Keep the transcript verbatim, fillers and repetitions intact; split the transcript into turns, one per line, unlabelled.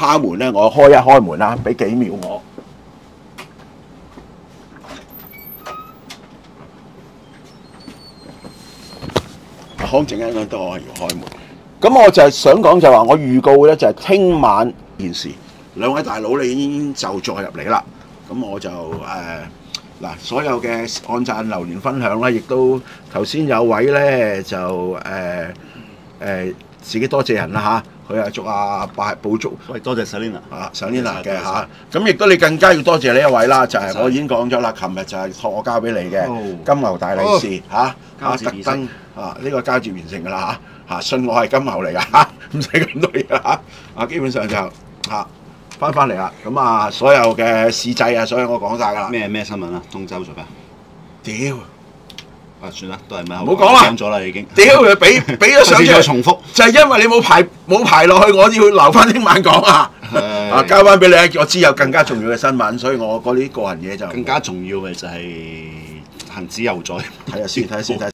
敲門咧，我開一開門啦，俾幾秒我。康靜一陣都可以開門。咁我就係想講就係話，我預告咧就係聽晚件事，兩位大佬你已經就再入嚟啦。咁我就誒嗱、呃，所有嘅按讚留言分享咧，亦都頭先有位咧就誒誒、呃呃、自己多謝人啦嚇，佢係祝阿拜寶祝，
喂，多謝 Selina
啊 Selina 嘅嚇，咁亦都你更加要多謝呢一位啦，就係、是、我已經講咗啦，琴日就係託我交俾你嘅、哦、金牛大利是嚇，啊特登啊呢、這個交接完成㗎啦嚇嚇，信我係金牛嚟㗎嚇，唔使咁多嘢啦啊，基本上就嚇翻翻嚟啦，咁啊所有嘅市制啊，所有我講晒㗎啦。
咩咩新聞啊？中州做咩？
屌！
啊，算啦，都係咪？
唔好講啦，
講咗啦已經。
屌佢俾俾咗上
再重複，
就係因為你冇排冇排落去，我要留翻聽晚講啊。啊，交翻俾你，我知有更加重要嘅新聞，所以我嗰啲個人嘢就
更加重要嘅就係行之有在。
睇下先，睇下先，睇。